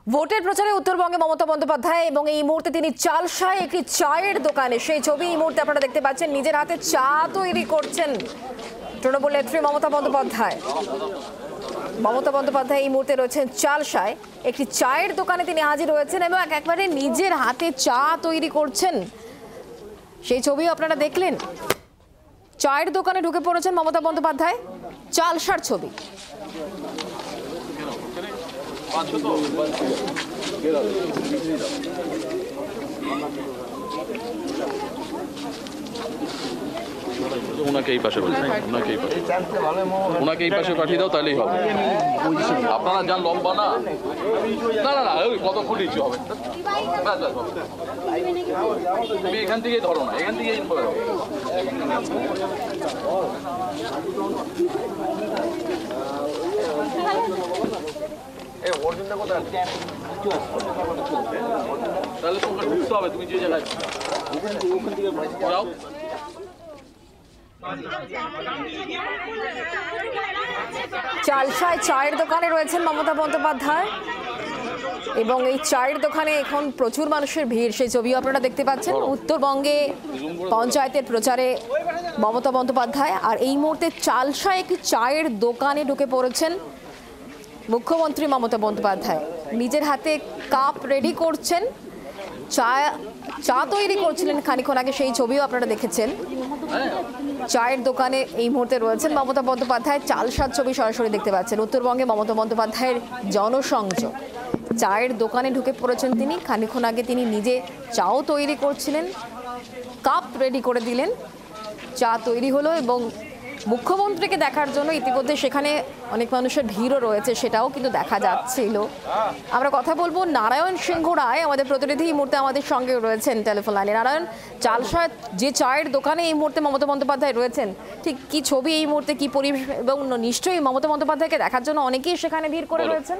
ভোটের প্রচারে উত্তরবঙ্গে মমতা বন্দ্যোপাধ্যায় এবং এই মুহূর্তে তিনি চালসায় একটি চায়ের দোকানে, সেই ছবি এই মুহূর্তে আপনারা দেখতে পাচ্ছেন, নিজের হাতে চা তৈরি করছেন তৃণমূল নেত্রী মমতা বন্দ্যোপাধ্যায়। মমতা বন্দ্যোপাধ্যায় এই মুহূর্তে রয়েছেন চালসায় একটি চায়ের দোকানে, তিনি হাজির হয়েছেন এবং একেবারে নিজের হাতে চা তৈরি করছেন, সেই ছবিও আপনারা দেখলেন। চায়ের দোকানে ঢুকে পড়েছেন মমতা বন্দ্যোপাধ্যায়, চালসার ছবি। ওনাকে এই পাশে পাঠিয়ে দাও, তাহলেই হবে। আপনারা যান, লম্বা না না না না, ওই কত ফুট ইচ্ছু হবে। তুমি এখান থেকেই ধরো না, এখান থেকেই ধরো। তাহলে তোমাকে ঢুকতে হবে, তুমি যে জায়গায় যাও। চালসায় চায়ের দোকানে রয়েছেন মমতা বন্দ্যোপাধ্যায় এবং এই চায়ের দোকানে এখন প্রচুর মানুষের ভিড়, সেই ছবিও আপনারা দেখতে পাচ্ছেন। উত্তরবঙ্গে পঞ্চায়েতের প্রচারে মমতা বন্দ্যোপাধ্যায়, আর এই মুহূর্তে চালসায় একটি চায়ের দোকানে ঢুকে পড়েছেন মুখ্যমন্ত্রী মমতা বন্দ্যোপাধ্যায়। নিজের হাতে কাপ রেডি করছেন, চা তৈরি করছিলেন খানিক্ষণ আগে, সেই ছবিও আপনারা দেখেছেন। চায়ের দোকানে এই মুহূর্তে রয়েছেন মমতা বন্দ্যোপাধ্যায়, চালসার ছবি সরাসরি দেখতে পাচ্ছেন। উত্তরবঙ্গে মমতা বন্দ্যোপাধ্যায়ের জনসংযোগ, চায়ের দোকানে ঢুকে পড়েছেন তিনি। খানিক্ষণ আগে তিনি নিজে চাও তৈরি করছিলেন, কাপ রেডি করে দিলেন, চা তৈরি হলো এবং মুখ্যমন্ত্রীকে দেখার জন্য ইতিমধ্যে সেখানে অনেক মানুষের ভিড়ও রয়েছে, সেটাও কিন্তু দেখা যাচ্ছিল। আমরা কথা বলবো নারায়ণ সিংহ রায়, আমাদের প্রতিনিধি এই মুহূর্তে আমাদের সঙ্গে রয়েছেন টেলিফোন লাইনে। নারায়ণ, চালসায় যে চায়ের দোকানে এই মুহূর্তে মমতা বন্দ্যোপাধ্যায় রয়েছেন, ঠিক কি ছবি এই মুহূর্তে, কি পরিবেশ, এবং নিশ্চয়ই মমতা বন্দ্যোপাধ্যায়কে দেখার জন্য অনেকেই সেখানে ভিড় করে রয়েছেন।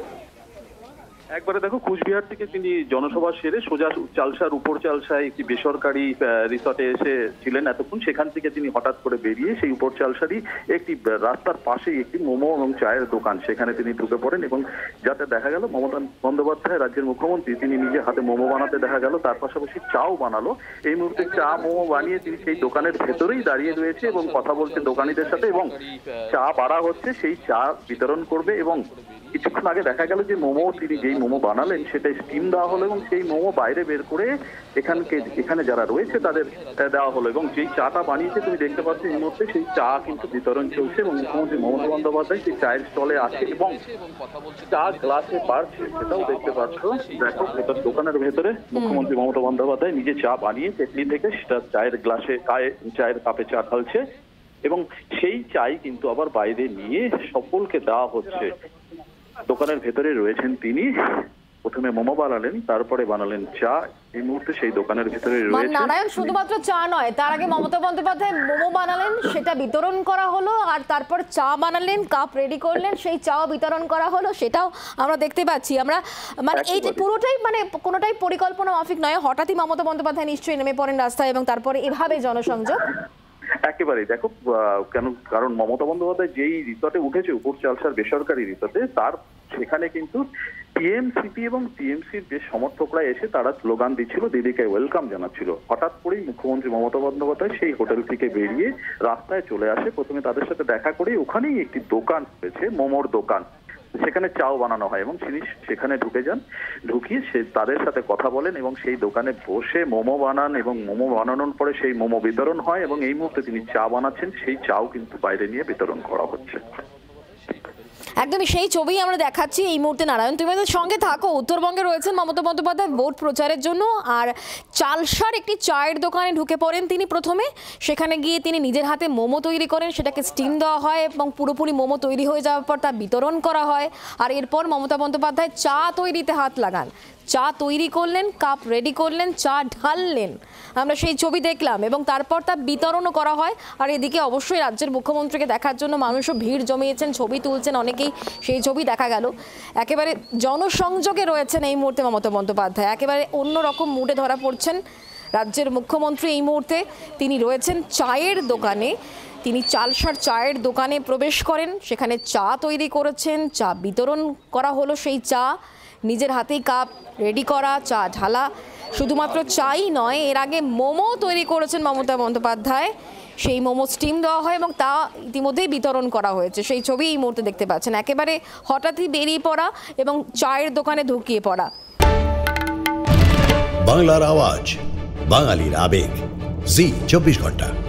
একবারে দেখো, কুচবিহার থেকে তিনি জনসভা সেরে সোজা চালসার উপর চালসায় একটি বেসরকারি রিসর্টে এসেছিলেন এতক্ষণ। সেখান থেকে তিনি হঠাৎ করে বেরিয়ে সেই উপর চালসারই একটি রাস্তার পাশেই একটি মোমো এবং চায়ের দোকান, সেখানে তিনি ঢুকে পড়েন এবং যাতে দেখা গেল মমতা বন্দ্যোপাধ্যায় রাজ্যের মুখ্যমন্ত্রী, তিনি নিজে হাতে মোমো বানাতে দেখা গেল, তার পাশাপাশি চাও বানালো। এই মুহূর্তে চা মোমো বানিয়ে তিনি সেই দোকানের ভেতরেই দাঁড়িয়ে রয়েছে এবং কথা বলছে দোকানিদের সাথে, এবং চা বাড়া হচ্ছে, সেই চা বিতরণ করবে। এবং কিছুক্ষণ আগে দেখা গেল যে মোমো, তিনি যেই মোমো বানালেন সেটা স্টিম দেওয়া হলো এবং সেই মোমো বাইরে বের করে এখানে যারা রয়েছে তাদের দেওয়া হলো। এবং যেই চাটা বানিয়েছে তুমি দেখতে পাচ্ছ এই মুহূর্তে, সেই চা কিন্তু বিতরণ চলছে এবং মুখ্যমন্ত্রী মমতা বন্দ্যোপাধ্যায় সেই চায়ের স্টলে আছে এবং চা গ্লাসে বাড়ছে, সেটাও দেখতে পাচ্ছ। দেখো, এটা দোকানের ভেতরে মুখ্যমন্ত্রী মমতা বন্দ্যোপাধ্যায় নিজে চা বানিয়ে কেটলি থেকে সেটা চায়ের গ্লাসে, চায়ের কাপে চা ঢালছে এবং সেই চাই কিন্তু আবার বাইরে নিয়ে সকলকে দেওয়া হচ্ছে। দোকানের ভেতরে রয়েছেন তিনি, প্রথমে মোমো বানালেন, তারপরে বানালেন চা। এই মুহূর্তে সেই দোকানের ভিতরে রয়েছে। নারায়ণ, শুধুমাত্র চা নয়, তার আগে মমতা বন্দ্যোপাধ্যায় মোমো বানালেন, সেটা বিতরণ করা হলো, আর তারপর চা বানালেন, কাপ রেডি করলেন, সেই চাও বিতরণ করা হলো, সেটাও আমরা দেখতে পাচ্ছি। আমরা মানে এই যে পুরোটাই, মানে কোনোটাই পরিকল্পনা মাফিক নয়, হঠাৎই মমতা বন্দ্যোপাধ্যায় নিশ্চয়ই নেমে পড়েন রাস্তায় এবং তারপরে এভাবে জনসংযোগ। একেবারেই দেখো, কারণ মমতা বন্দ্যোপাধ্যায় যেই রিসর্টে উঠেছে, উপর চালসার বেসরকারি রিসর্টে, তার সেখানে কিন্তু টিএমসিপি এবং টিএমসির যে সমর্থকরা এসে তারা স্লোগান দিচ্ছিল, দিদিকে ওয়েলকাম জানাচ্ছিল। হঠাৎ করেই মুখ্যমন্ত্রী মমতা বন্দ্যোপাধ্যায় সেই হোটেল থেকে বেরিয়ে রাস্তায় চলে আসে। প্রথমে তাদের সাথে দেখা করে ওখানেই একটি দোকান হয়েছে, মোমোর দোকান, সেখানে চাও বানানো হয় এবং তিনি সেখানে ঢুকে যান। ঢুকিয়ে সে তাদের সাথে কথা বলেন এবং সেই দোকানে বসে মোমো বানান এবং মোমো বানানোর পরে সেই মোমো বিতরণ হয় এবং এই মুহূর্তে তিনি চা বানাচ্ছেন, সেই চাও কিন্তু বাইরে নিয়ে বিতরণ করা হচ্ছে। একদমই সেই ছবি আমরা দেখাচ্ছি এই মুহূর্তে। নারায়ণ, তুমি আমাদের সঙ্গে থাকো। উত্তরবঙ্গে রয়েছেন মমতা বন্দ্যোপাধ্যায় ভোট প্রচারের জন্য, আর চালসার একটি চায়ের দোকানে ঢুকে পড়েন তিনি। প্রথমে সেখানে গিয়ে তিনি নিজের হাতে মোমো তৈরি করেন, সেটাকে স্টিম দেওয়া হয় এবং পুরোপুরি মোমো তৈরি হয়ে যাওয়ার পর তা বিতরণ করা হয়। আর এরপর মমতা বন্দ্যোপাধ্যায় চা তৈরিতে হাত লাগান, চা তৈরি করলেন, কাপ রেডি করলেন, চা ঢাললেন, আমরা সেই ছবি দেখলাম এবং তারপর তা বিতরণও করা হয়। আর এদিকে অবশ্যই রাজ্যের মুখ্যমন্ত্রীকে দেখার জন্য মানুষও ভিড় জমিয়েছেন, ছবি তুলছেন অনেকেই, সেই ছবি দেখা গেল। একেবারে জনসংযোগে রয়েছেন এই মুহূর্তে মমতা বন্দ্যোপাধ্যায়, একেবারে অন্যরকম মুডে ধরা পড়ছেন রাজ্যের মুখ্যমন্ত্রী। এই মুহূর্তে তিনি রয়েছেন চায়ের দোকানে, তিনি চালসার চায়ের দোকানে প্রবেশ করেন, সেখানে চা তৈরি করেছেন, চা বিতরণ করা হলো, সেই চা নিজের হাতেই কাপ রেডি করা, চা ঢালা। শুধুমাত্র চাই নয়, এর আগে মোমো তৈরি করেছেন মমতা বন্দ্যোপাধ্যায়। সেই মোমো স্টিম দেওয়া হয় এবং তা ইতিমধ্যেই বিতরণ করা হয়েছে। সেই ছবি এই মুহূর্তে দেখতে পাচ্ছেন। একেবারে হঠাৎই বেরিয়ে পড়া এবং চায়ের দোকানে ঢুকিয়ে পড়া। বাংলার আওয়াজ, বাঙালির আবেগ, জি 24 ঘন্টা।